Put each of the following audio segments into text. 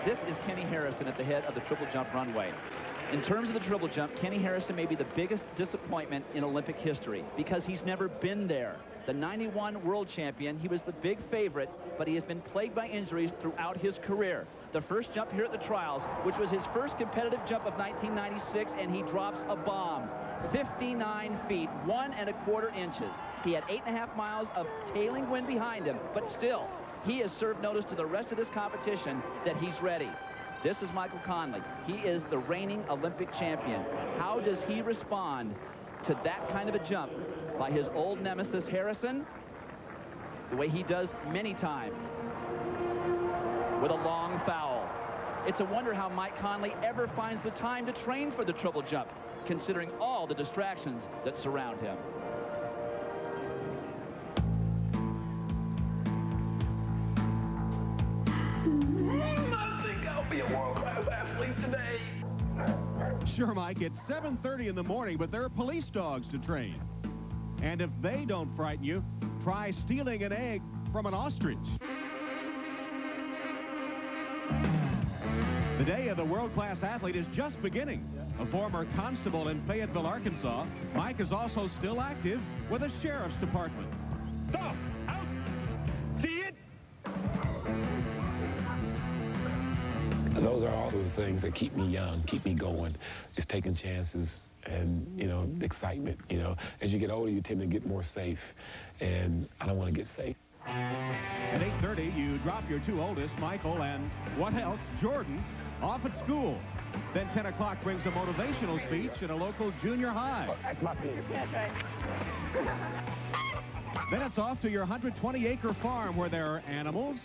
This is Kenny Harrison at the head of the triple jump runway. In terms of the triple jump, Kenny Harrison may be the biggest disappointment in Olympic history because he's never been there. The 91 world champion, he was the big favorite, but he has been plagued by injuries throughout his career. The first jump here at the trials, which was his first competitive jump of 1996, and he drops a bomb. 59 feet, 1 1/4 inches. He had 8.5 miles of tailing wind behind him, but still, he has served notice to the rest of this competition that he's ready. This is Michael Conley. He is the reigning Olympic champion. How does he respond to that kind of a jump by his old nemesis Harrison? The way he does many times, with a long foul. It's a wonder how Mike Conley ever finds the time to train for the triple jump, considering all the distractions that surround him. Be a world-class athlete today. Sure, Mike, it's 7:30 in the morning, but there are police dogs to train. And if they don't frighten you, try stealing an egg from an ostrich. The day of the world-class athlete is just beginning. A former constable in Fayetteville, Arkansas, Mike is also still active with the sheriff's department. Stop! Out! See it? Those are all the things that keep me young, keep me going. It's taking chances and, you know, excitement. You know, as you get older, you tend to get more safe, and I don't want to get safe. At 8:30, you drop your two oldest, Michael and, what else, Jordan, off at school. Then 10 o'clock brings a motivational speech at a local junior high. Oh, that's my penis. That's right. Then it's off to your 120-acre farm where there are animals,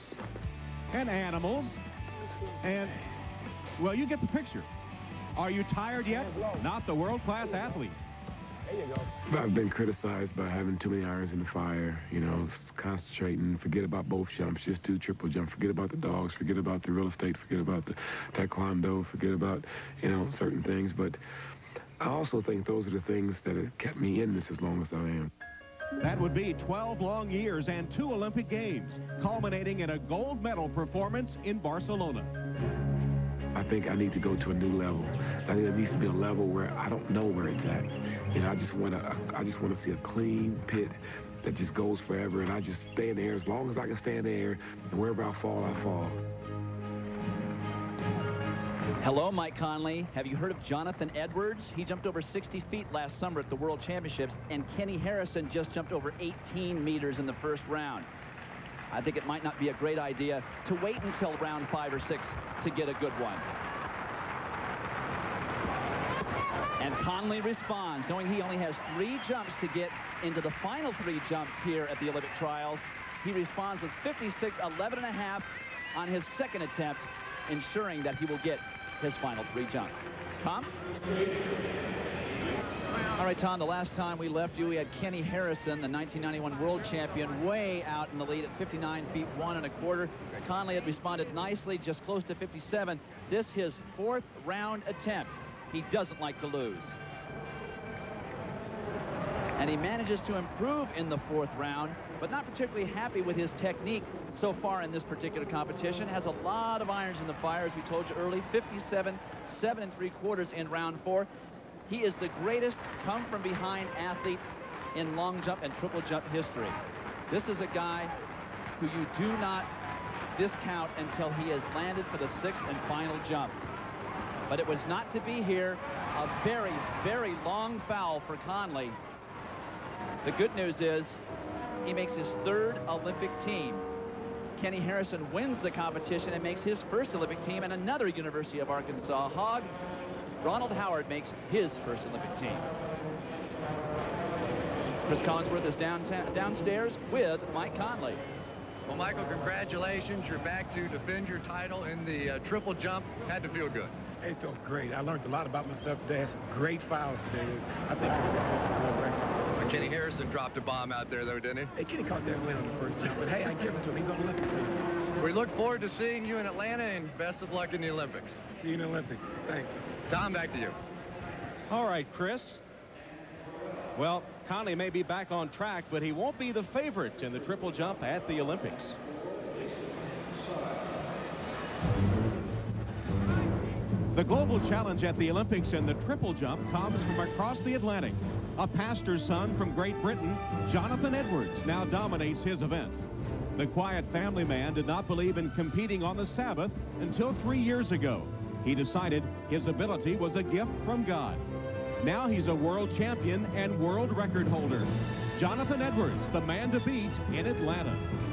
and, well, you get the picture. Are you tired yet? Not the world-class athlete. There you go. I've been criticized by having too many irons in the fire, you know, concentrating, forget about both jumps, just do triple jump, forget about the dogs, forget about the real estate, forget about the taekwondo, forget about, you know, certain things. But I also think those are the things that have kept me in this as long as I am. That would be 12 long years and 2 Olympic Games, culminating in a gold medal performance in Barcelona. I think I need to go to a new level. I think it needs to be a level where I don't know where it's at. You know, I just want to see a clean pit that just goes forever, and I just stay in the air as long as I can stay in the air, and wherever I fall, I fall. Hello, Mike Conley. Have you heard of Jonathan Edwards? He jumped over 60 feet last summer at the World Championships, and Kenny Harrison just jumped over 18 meters in the first round. I think it might not be a great idea to wait until round 5 or 6 to get a good one. And Conley responds, knowing he only has 3 jumps to get into the final 3 jumps here at the Olympic trials. He responds with 56.11.5 on his second attempt, ensuring that he will get his final 3 jumps. Tom? All right, Tom, the last time we left you, we had Kenny Harrison, the 1991 world champion, way out in the lead at 59 feet 1 1/4. Conley had responded nicely, just close to 57. This his 4th round attempt. He doesn't like to lose. And he manages to improve in the 4th round, but not particularly happy with his technique so far in this particular competition. Has a lot of irons in the fire, as we told you early. 57, 7 3/4 in round 4. He is the greatest come-from-behind athlete in long jump and triple jump history. This is a guy who you do not discount until he has landed for the 6th and final jump. But it was not to be here. A very, very long foul for Conley. The good news is he makes his 3rd Olympic team. Kenny Harrison wins the competition and makes his 1st Olympic team, and another University of Arkansas hog, Ronald Howard, makes his 1st Olympic team. Chris Collinsworth is downstairs with Mike Conley. Well, Michael, congratulations. You're back to defend your title in the triple jump. Had to feel good. It felt great. I learned a lot about myself today. I had some great fouls today. I think it was a world record. Kenny Harrison dropped a bomb out there, though, didn't he? Hey, Kenny caught that win on the first jump, but hey, I give it to him. He's on the Olympic team. We look forward to seeing you in Atlanta, and best of luck in the Olympics. See you in the Olympics. Thanks. Tom, back to you. All right, Chris. Well, Conley may be back on track, but he won't be the favorite in the triple jump at the Olympics. The global challenge at the Olympics in the triple jump comes from across the Atlantic. A pastor's son from Great Britain, Jonathan Edwards, now dominates his event. The quiet family man did not believe in competing on the Sabbath until 3 years ago. He decided his ability was a gift from God. Now he's a world champion and world record holder. Jonathan Edwards, the man to beat in Atlanta.